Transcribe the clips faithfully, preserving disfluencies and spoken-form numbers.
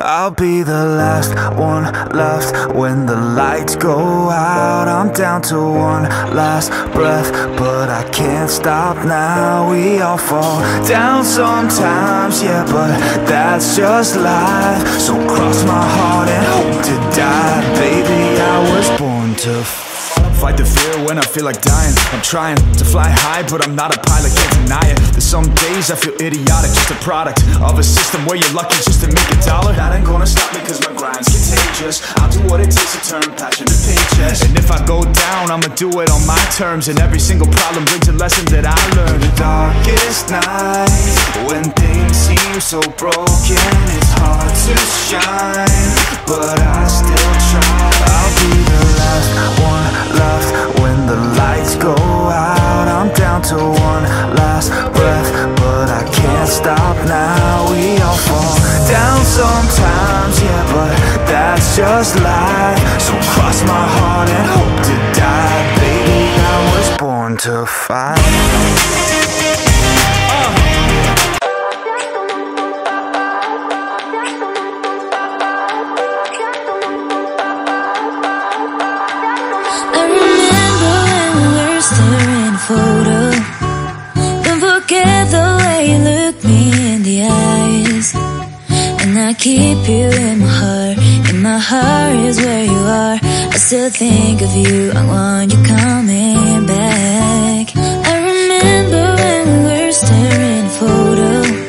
I'll be the last one left when the lights go out. I'm down to one last breath, but I can't stop now. We all fall down sometimes, yeah, but that's just life. So cross my heart and hope to die. Baby, I was born to fight the fear when I feel like dying. I'm trying to fly high, but I'm not a pilot, can't deny it. There's some days I feel idiotic, just a product of a system where you're lucky just to make a dollar. That ain't gonna stop me cause my grind's contagious. I'll do what it takes to turn passion to paychecks. And if I go down, I'ma do it on my terms. And every single problem brings a lesson that I learned. The darkest nights, when things seem so broken, it's hard to shine, but I still try. I'll be the last one left when the lights go out. I'm down to one last breath, but I can't stop now. We all fall down sometimes, yeah, but that's just life. So cross my heart and hope to die. Baby, I was born to fight. Photo. Don't forget the way you look me in the eyes. And I keep you in my heart. In my heart is where you are. I still think of you. I want you coming back. I remember when we were staring photo.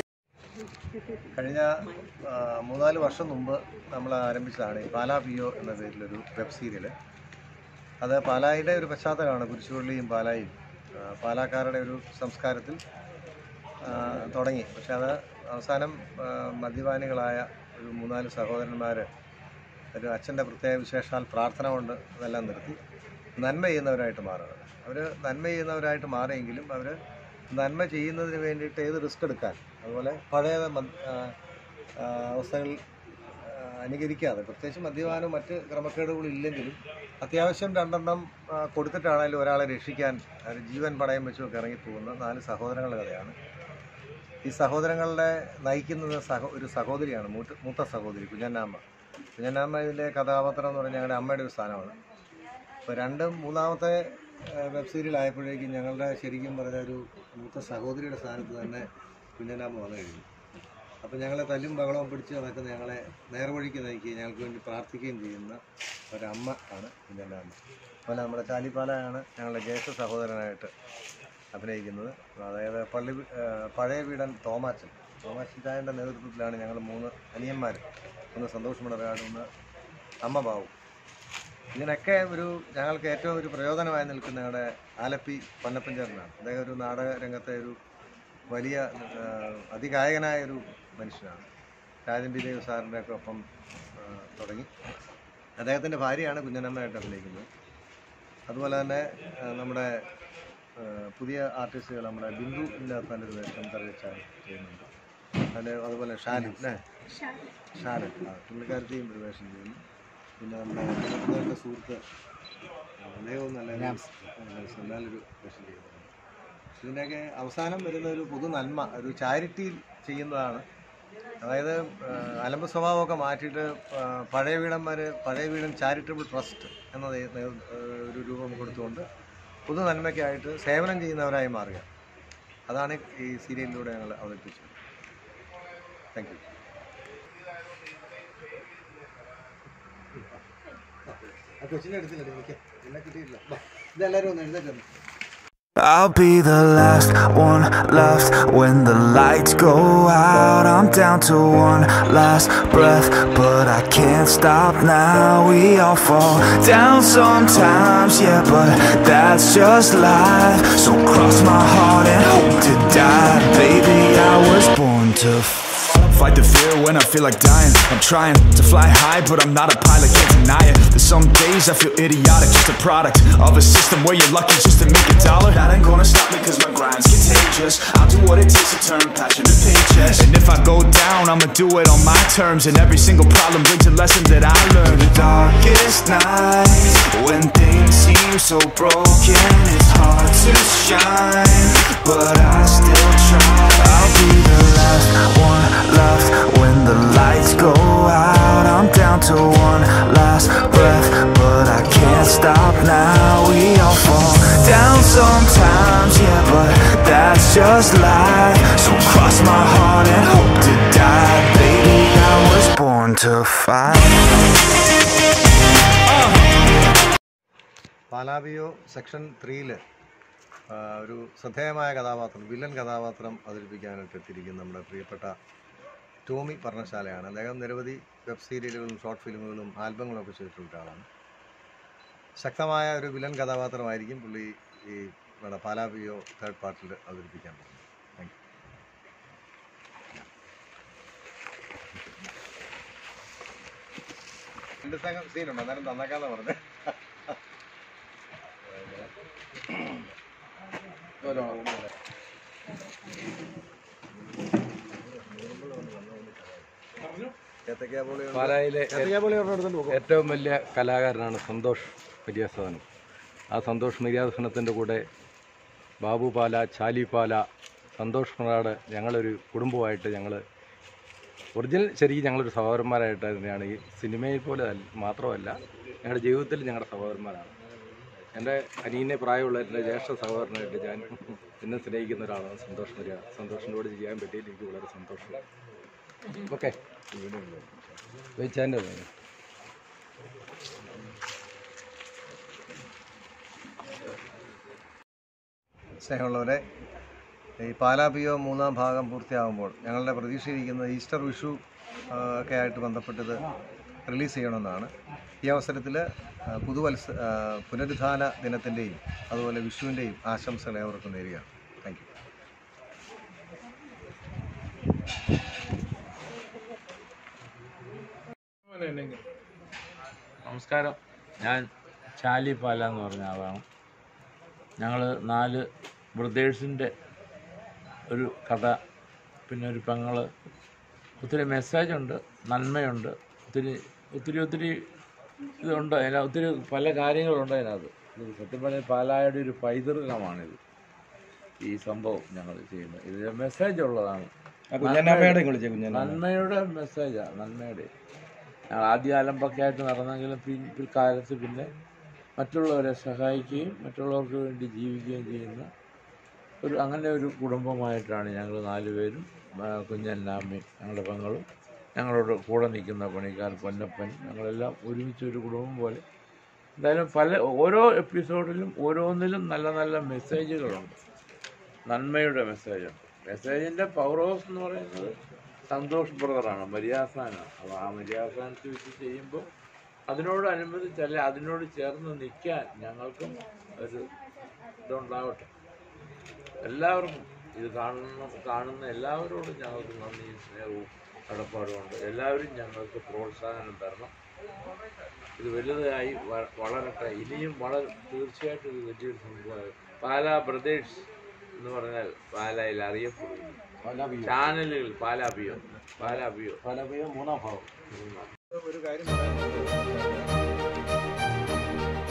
കഴിഞ്ഞ മൂന്നാല് വർഷം മുമ്പ് നമ്മൾ ആരംഭിച്ചതാണ് പാലാ പിയോ എന്ന പേരിലൊരു web serial. അത് പാലായുടെ ഒരു പശ്ചാത്തലമാണ്. കുരിശുപള്ളിയും പാലായും പാലാക്കാരുടെ ഒരു സംസ്കാരത്തിൽ തുടങ്ങി. പക്ഷെ അത് അവസാനം മദ്യപാനികളായ ഒരു മൂന്നാല് സഹോദരന്മാർ ഒരു അച്ഛൻ്റെ പ്രത്യേക വിശേഷാൽ പ്രാർത്ഥന കൊണ്ട് അതെല്ലാം നിർത്തി നന്മ ചെയ്യുന്നവരായിട്ട് മാറുന്നത്. അവർ നന്മ ചെയ്യുന്നവരായിട്ട് മാറിയെങ്കിലും അവർ നന്മ ചെയ്യുന്നതിന് വേണ്ടിയിട്ട് ഏത് റിസ്ക് എടുക്കാൻ, അതുപോലെ പഴയ അവസ്ഥകൾ അനുകരിക്കാതെ, പ്രത്യേകിച്ച് മദ്യപാനവും മറ്റ് ക്രമക്കേടുകളും ഇല്ലെങ്കിലും അത്യാവശ്യം രണ്ടെണ്ണം കൊടുത്തിട്ടാണെങ്കിലും ഒരാളെ രക്ഷിക്കാൻ ജീവൻ പണയം വെച്ചൊക്കെ ഇറങ്ങിപ്പോകുന്ന നാല് സഹോദരങ്ങളുടെ കഥയാണ്. ഈ സഹോദരങ്ങളുടെ നയിക്കുന്നത് സഹോ ഒരു സഹോദരിയാണ്, മൂത്ത മൂത്ത സഹോദരി കുഞ്ഞന്നാമ്മ. കുഞ്ഞന്നാമ്മ ഇതിൻ്റെ കഥാപാത്രം എന്ന് പറഞ്ഞാൽ ഞങ്ങളുടെ അമ്മയുടെ ഒരു സ്ഥാനമാണ്. അപ്പോൾ രണ്ടും മൂന്നാമത്തെ വെബ് സീരിയൽ ആയപ്പോഴേക്കും ഞങ്ങളുടെ ശരിക്കും പറഞ്ഞ ഒരു മൂത്ത സഹോദരിയുടെ സ്ഥാനത്ത് തന്നെ കുഞ്ഞന്നാമ്മ വന്നു കഴിഞ്ഞു. അപ്പോൾ ഞങ്ങളെ തല്ലും ബഹളവും പിടിച്ച് നടക്കുന്ന ഞങ്ങളെ നേർവഴിക്ക് നയിക്കുകയും ഞങ്ങൾക്ക് വേണ്ടി പ്രാർത്ഥിക്കുകയും ചെയ്യുന്ന ഒരമ്മ ആണ് കുഞ്ഞന്നാമ്മ. അതുപോലെ നമ്മുടെ ചാലിപ്പാലയാണ് ഞങ്ങളുടെ ജ്യേഷ്ഠ സഹോദരനായിട്ട് അഭിനയിക്കുന്നത്. അതായത് പള്ളി പഴയ വീടൻ തോമാച്ചൻ തോമാച്ചൻ ചായൻ്റെ നേതൃത്വത്തിലാണ് ഞങ്ങൾ മൂന്ന് അനിയന്മാർ, ഒന്ന് സന്തോഷ് മണരാട്, ഒന്ന് അമ്മ ബാബു. ഇതിനൊക്കെ ഒരു ഞങ്ങൾക്ക് ഏറ്റവും ഒരു പ്രയോജനമായി നിൽക്കുന്ന ഞങ്ങളുടെ ആലപ്പി പൊന്നപ്പൻ ചേട്ടനാണ്. അദ്ദേഹം ഒരു നാടക രംഗത്തെ ഒരു വലിയ അതികായകനായ ഒരു മനുഷ്യനാണ്. രാജൻ പി ദേവ് സാറിൻ്റെ ഒക്കെ ഒപ്പം തുടങ്ങി. അദ്ദേഹത്തിൻ്റെ ഭാര്യയാണ് കുഞ്ഞനമ്മയായിട്ട് അഭിനയിക്കുന്നത്. അതുപോലെ തന്നെ നമ്മുടെ പുതിയ ആർട്ടിസ്റ്റുകൾ നമ്മുടെ ബിന്ദു ഇല്ലാത്തതിൻ്റെ ഒരു വേഷം തെളിയിച്ചാൽ ചെയ്യുന്നുണ്ട്. അതിൻ്റെ അതുപോലെ ഷാലു അല്ലേ ഷാലു പുള്ളിക്കാരത്തെയും ഒരു വേഷം ചെയ്യുന്നു. പിന്നെ നമ്മുടെ അദ്ദേഹത്തിൻ്റെ സുഹൃത്ത് അദ്ദേഹവും നല്ല നല്ലൊരു വേഷം ചെയ്യുന്നുണ്ട്. ഇതിൻ്റെയൊക്കെ അവസാനം വരുന്ന ഒരു പൊതു നന്മ, ഒരു ചാരിറ്റി ചെയ്യുന്നതാണ്. അതായത് അലമ്പ് സ്വഭാവമൊക്കെ മാറ്റിയിട്ട് പഴയ വീടന്മാർ പഴയ വീടൻ ചാരിറ്റബിൾ ട്രസ്റ്റ് എന്ന ഒരു രൂപം കൊടുത്തുകൊണ്ട് പൊതു നന്മയ്ക്കായിട്ട് സേവനം ചെയ്യുന്നവരായി മാറുക. അതാണ് ഈ സീരിയലിലൂടെ ഞങ്ങൾ അവതരിപ്പിച്ചത്. Thank you. കൊച്ചിൻ്റെ അടുത്തില്ല എനിക്ക് എന്നെ കിട്ടിയിട്ടില്ല. ഇതെല്ലാവരും ഒന്ന് എഴുന്നേറ്റ്. I'll be the last one left when the lights go out. I'm down to one last breath, but I can't stop now. We all fall down sometimes, yeah, but that's just life. So cross my heart and hope to die. Baby, I was born to fight the fear when I feel like dying. I'm trying to fly high, but I'm not a pilot, can't deny it. There's some days I feel idiotic, just a product of a system where you're lucky just to make a dollar. That ain't gonna stop me cause my grind's contagious. I'll do what it takes to turn passion to paychecks. And if I go down, I'ma do it on my terms. And every single problem brings a lesson that I learned. The darkest nights, when things seem so broken, it's hard to shine, but I still try. I'll be the last one left when the lights go out. just lie. So cross my heart and hope to die. Baby, I was born to fight. പാലാപിയോ section ത്രീയില് ഒരു ശ്രദ്ധേയമായ കഥാപാത്രം, villain കഥാപാത്രം അവതരിപ്പിക്കാനായിട്ട് എത്തിയിരിക്കുന്ന നമ്മുടെ പ്രിയപ്പെട്ട ടോമി പർണശാലയാണ്. അദ്ദേഹം നിരവധി വെബ് സീരിയലുകളും ഷോർട്ട് ഫിലിമുകളും ആൽബങ്ങളും ഒക്കെ ചെയ്തിട്ടുള്ള ഒരാളാണ്. ശക്തമായ ഒരു വില്ലൻ കഥാപാത്രമായിരിക്കും പുള്ളി ഈ നമ്മുടെ പാലാപിയോ തേർഡ് പാർട്ടിൽ അവതരിപ്പിക്കാൻ പോകുന്നത്. Thank you. രണ്ട് സെക്കൻഡ് സീനുണ്ട്, എന്നാലും നന്നാക്കാന്ന് പറഞ്ഞത്. പാലായിലെ ഏറ്റവും വലിയ കലാകാരനാണ് സന്തോഷ് മര്യാദസദനം. ആ സന്തോഷ് മര്യാദസദനത്തിൻ്റെ കൂടെ ബാബു പാല, ചാലി പാല, സന്തോഷ് മറാട്, ഞങ്ങളൊരു കുടുംബമായിട്ട് ഞങ്ങൾ ഒറിജിനൽ ശരിക്കും ഞങ്ങളൊരു സഹോദരന്മാരായിട്ട് തന്നെയാണ്. ഈ സിനിമയിൽ പോലെ മാത്രമല്ല, ഞങ്ങളുടെ ജീവിതത്തിൽ ഞങ്ങളുടെ സഹോദരന്മാരാണ്. എൻ്റെ അനിയനെ പ്രായമുള്ള എൻ്റെ ജ്യേഷ്ഠ സഹോദരനായിട്ട് ഞാൻ എന്നെ സ്നേഹിക്കുന്ന ഒരാളാണ് സന്തോഷ് മര്യാദ. സന്തോഷിൻ്റെ കൂടെ ചെയ്യാൻ പറ്റിയിൽ എനിക്ക് വളരെ സന്തോഷം. ഓക്കെ, വെച്ചാൻ്റെ സ്നേഹമുള്ളവരെ, ഈ പാലാപിയോ മൂന്നാം ഭാഗം പൂർത്തിയാകുമ്പോൾ ഞങ്ങളുടെ പ്രതീക്ഷയിരിക്കുന്നത് ഈസ്റ്റർ, വിഷു ഒക്കെ ആയിട്ട് ബന്ധപ്പെട്ടത് റിലീസ് ചെയ്യണമെന്നാണ്. ഈ അവസരത്തിൽ പുതുവത്സ പുനരുദ്ധാന ദിനത്തിൻ്റെയും അതുപോലെ വിഷുവിൻ്റെയും ആശംസകൾ ഏവർക്കും നേരുകയാണ്. Thank you. നമസ്കാരം, ഞാൻ ചാലി പാല എന്ന് പറഞ്ഞ ആളാണ്. ഞങ്ങൾ നാല് ബ്രദേഴ്സിൻ്റെ ഒരു കഥ, പിന്നെ ഒരു പെങ്ങൾ, ഒത്തിരി മെസ്സേജുണ്ട്, നന്മയുണ്ട്, ഒത്തിരി ഒത്തിരി ഒത്തിരി ഇതുണ്ട് അതിനകത്ത്, ഒത്തിരി പല കാര്യങ്ങളുണ്ട് അതിനകത്ത്. ഇത് സത്യം പറഞ്ഞാൽ പാലായുടെ ഒരു പൈതൃകമാണിത്. ഈ സംഭവം ഞങ്ങൾ ചെയ്യുന്നത് ഇത് മെസ്സേജ് ഉള്ളതാണ്, നന്മയുടെ മെസ്സേജാണ്, നന്മയുടെ. ഞങ്ങൾ ആദ്യം അലമ്പൊക്കെ ആയിട്ട് നടന്നെങ്കിലും പിൻ പിൽക്കാലത്ത് പിന്നെ മറ്റുള്ളവരെ സഹായിക്കുകയും മറ്റുള്ളവർക്ക് വേണ്ടി ജീവിക്കുകയും ചെയ്യുന്ന ഒരു അങ്ങനെ ഒരു കുടുംബമായിട്ടാണ് ഞങ്ങൾ നാലുപേരും, കുഞ്ഞന്നാമ്മയും ഞങ്ങളുടെ പെങ്ങളും ഞങ്ങളോട് കൂടെ നിൽക്കുന്ന പണിക്കാർ പൊന്നപ്പൻ, ഞങ്ങളെല്ലാം ഒരുമിച്ചൊരു കുടുംബം പോലെ. എന്തായാലും പല ഓരോ എപ്പിസോഡിലും ഓരോന്നിലും നല്ല നല്ല മെസ്സേജുകളുണ്ട്, നന്മയുടെ മെസ്സേജുണ്ട്. മെസ്സേജിൻ്റെ പവർ ഹൗസ് എന്ന് പറയുന്നത് സന്തോഷ് ബ്രദറാണ്, മര്യാദസാനാണ്. അപ്പോൾ ആ മര്യാദസാനത്ത് വെച്ച് ചെയ്യുമ്പോൾ അതിനോടനുബന്ധിച്ചല്ല, അതിനോട് ചേർന്ന് നിൽക്കാൻ ഞങ്ങൾക്കും ഒരു ഇതുണ്ടാവട്ടെ. എല്ലാവർക്കും ഇത് കാണുന്ന കാണുന്ന എല്ലാവരോടും ഞങ്ങൾക്ക് നന്ദിയും സ്നേഹവും കടപ്പാടുമുണ്ട്. എല്ലാവരും ഞങ്ങൾക്ക് പ്രോത്സാഹനം തരണം. ഇത് വലുതായി വളരട്ടെ. ഇനിയും വളരെ തീർച്ചയായിട്ടും ഇത് വലിയൊരു സംഭവമായി. പാലാ ബ്രദേഴ്സ് എന്ന് പറഞ്ഞാൽ പാലായിൽ അറിയപ്പെടുന്നു. ചാനലുകൾ പാലാപിയോ പാലാപിയോ പാലാപിയോ മൂന്നാം ഭാഗം. ഒരു കാര്യം പറയാൻ